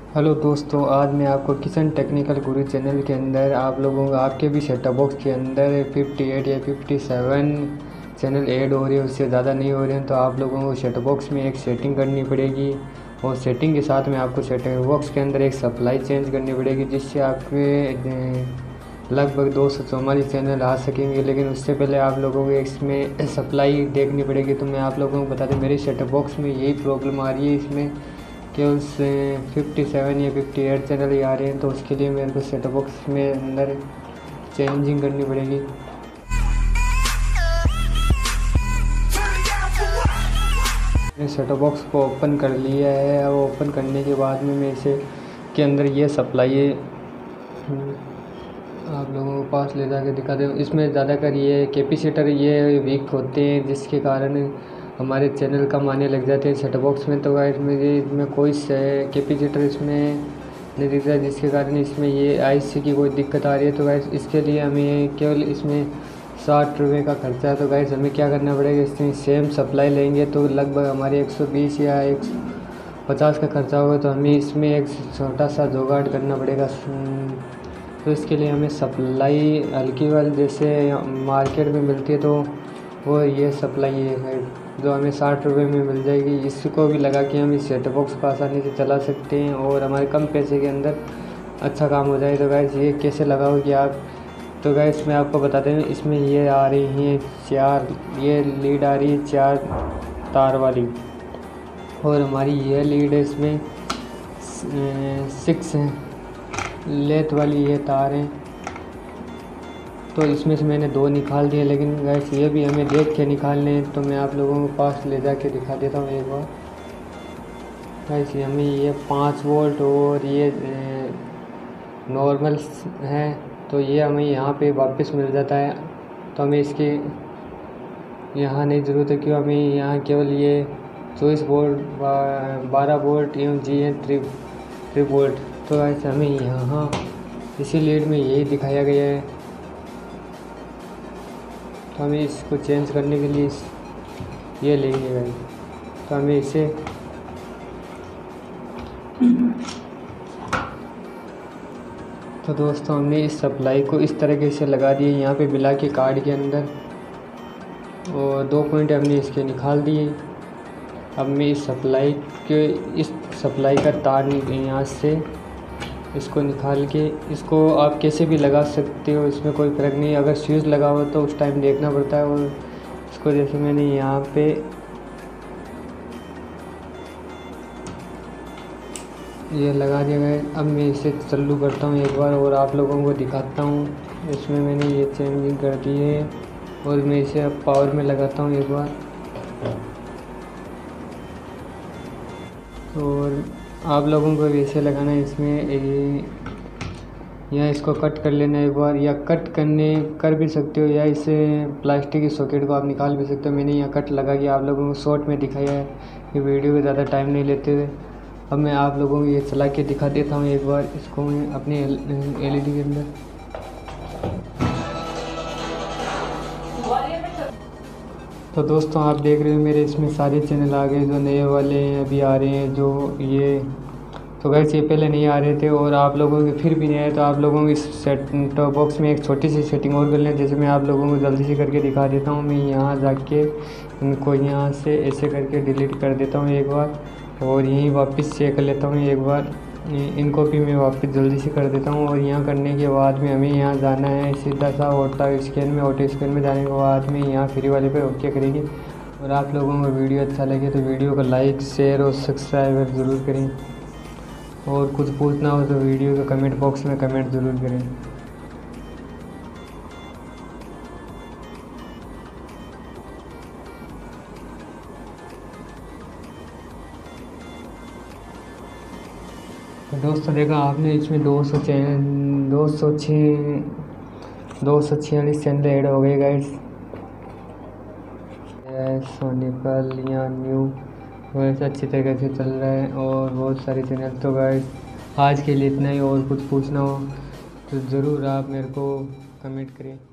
Hello दोस्तों, आज मैं आपको किचन टेक्निकल गुरु चैनल के अंदर आप लोगों को आपके भी सेटअप बॉक्स के अंदर 58 या 57 चैनल ऐड हो रहे हैं, उससे ज़्यादा नहीं हो रहे हैं, तो आप लोगों को सेटअप बॉक्स में एक सेटिंग करनी पड़ेगी। और सेटिंग के साथ में आपको सेटअप बॉक्स के अंदर एक सप्लाई चेंज करनी पड़ेगी, जिससे आपके लगभग 244 चैनल आ सकेंगे। लेकिन उससे पहले आप लोगों को इसमें सप्लाई देखनी पड़ेगी। तो मैं आप लोगों को बता दूं, मेरे सेटअप बॉक्स में यही प्रॉब्लम आ रही है, इसमें केवल 57 या 58 चैनल ही आ रहे हैं। तो उसके लिए मेरे को सेटअप बॉक्स में अंदर चेंजिंग करनी पड़ेगी। मैंने सेटअप बॉक्स को ओपन कर लिया है। अब ओपन करने के बाद में मैं इसे के अंदर ये सप्लाई आप लोगों को पास ले जाके दिखा दें। इसमें ज़्यादातर ये कैपेसिटर ये वीक होते हैं, जिसके कारण हमारे चैनल कम आने लग जाते हैं सेटअप बॉक्स में। तो गाइस इसमें कोई कैपेसिटर इसमें नहीं दिख रहा, जिसके कारण इसमें ये आईसी की कोई दिक्कत आ रही है। तो गाइस इसके लिए हमें केवल इसमें 60 रुपये का खर्चा है। तो गाइस हमें क्या करना पड़ेगा, इसमें सेम सप्लाई लेंगे तो लगभग हमारे 120 या 150 का खर्चा होगा। तो हमें इसमें एक छोटा सा जुगाड़ करना पड़ेगा। तो इसके लिए हमें सप्लाई हल्की वाली जैसे मार्केट में मिलती है, तो वो ये सप्लाई है जो हमें 60 रुपये में मिल जाएगी। इसको भी लगा के हम इस सेटअप बॉक्स को आसानी से चला सकते हैं और हमारे कम पैसे के अंदर अच्छा काम हो जाए। तो गाइस ये कैसे लगाओगे आप, तो गाइस मैं आपको बताते हैं। इसमें ये आ रही हैं 4, ये लीड आ रही है 4 तार वाली, और हमारी ये लीड है इसमें 6 लेथ वाली ये तार हैं। तो इसमें से मैंने 2 निकाल दिए, लेकिन गैस ये भी हमें देख के निकालने हैं। तो मैं आप लोगों को पास ले जाके दिखा देता हूँ एक बार। गैस हमें ये 5 वोल्ट और ये नॉर्मल है, तो ये हमें यहाँ पे वापस मिल जाता है। तो हमें इसकी यहाँ नहीं ज़रूरत है, क्यों हमें यहाँ केवल ये 24 वोल्ट 12 वोल्ट एवं जी है 3 वोल्ट। तो गैस हमें यहाँ इसी लीड में यही दिखाया गया है। तो हमें इसको चेंज करने के लिए ये लेंगे गाइस। तो हमें इसे तो दोस्तों हमने इस सप्लाई को इस तरीके से लगा दिए यहाँ पे मिला के कार्ड के अंदर, और 2 पॉइंट हमने इसके निकाल दिए। अब मैं इस सप्लाई का तार यहाँ से इसको निकाल के इसको आप कैसे भी लगा सकते हो, इसमें कोई फ़र्क नहीं। अगर स्विच लगा हो तो उस टाइम देखना पड़ता है। और इसको जैसे मैंने यहाँ पे ये लगा दिया गया। अब मैं इसे चालू करता हूँ एक बार और आप लोगों को दिखाता हूँ। इसमें मैंने ये चेंजिंग कर दी है और मैं इसे अब पावर में लगाता हूँ एक बार। और आप लोगों को भी इसे लगाना है। इसमें या इसको कट कर लेना एक बार, या कट कर भी सकते हो, या इसे प्लास्टिक की सॉकेट को आप निकाल भी सकते हो। मैंने यहाँ कट लगा के आप लोगों को शॉर्ट में दिखाया है, ये वीडियो को ज़्यादा टाइम नहीं लेते हुए। अब मैं आप लोगों को ये चला के दिखा देता हूँ एक बार इसको मैं अपने एलईडी के अंदर। तो दोस्तों आप देख रहे हो मेरे इसमें सारे चैनल आ गए, जो नए वाले हैं अभी आ रहे हैं, जो ये तो वैसे ये पहले नहीं आ रहे थे। और आप लोगों के फिर भी नहीं आए, तो आप लोगों को इस सेट टॉप बॉक्स में एक छोटी सी सेटिंग और कर लें, जैसे मैं आप लोगों को जल्दी से करके दिखा देता हूँ। मैं यहाँ जाके इनको यहाँ से ऐसे करके डिलीट कर देता हूँ एक बार, और यहीं वापस चेक कर लेता हूँ एक बार। इनको भी मैं वापस जल्दी से कर देता हूँ। और यहाँ करने के बाद में हमें यहाँ जाना है सीधा सा ऑटो स्कैन में जाने के बाद में यहाँ फ्री वाले पे ओके करेंगे। और आप लोगों को वीडियो अच्छा लगे तो वीडियो को लाइक शेयर और सब्सक्राइब ज़रूर करें। और कुछ पूछना हो तो वीडियो के कमेंट बॉक्स में कमेंट ज़रूर करें। तो दोस्तों देखा आपने, इसमें 246 चैनल ऐड हो गए गाइस। सोनीपल या न्यू वैसे अच्छी तरीके से चल रहा है, और बहुत सारे चैनल। तो गाइस आज के लिए इतना ही, और कुछ पूछना हो तो ज़रूर आप मेरे को कमेंट करें।